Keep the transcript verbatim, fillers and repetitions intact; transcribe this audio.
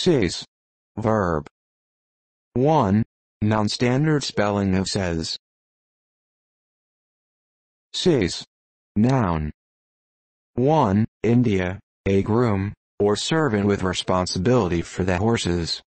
Sais. Verb. one. Non-standard spelling of says. Sais. Noun. one. India, a groom, or servant with responsibility for the horses.